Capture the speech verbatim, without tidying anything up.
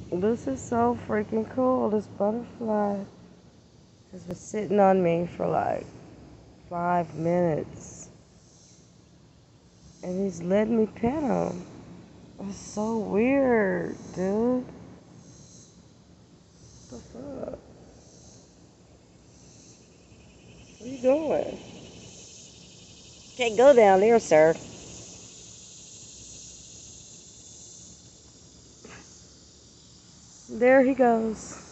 This is so freaking cool. This butterfly has been sitting on me for like five minutes. And he's letting me pet him. It's so weird, dude. What the fuck? Where you going? Can't go down there, sir. There he goes.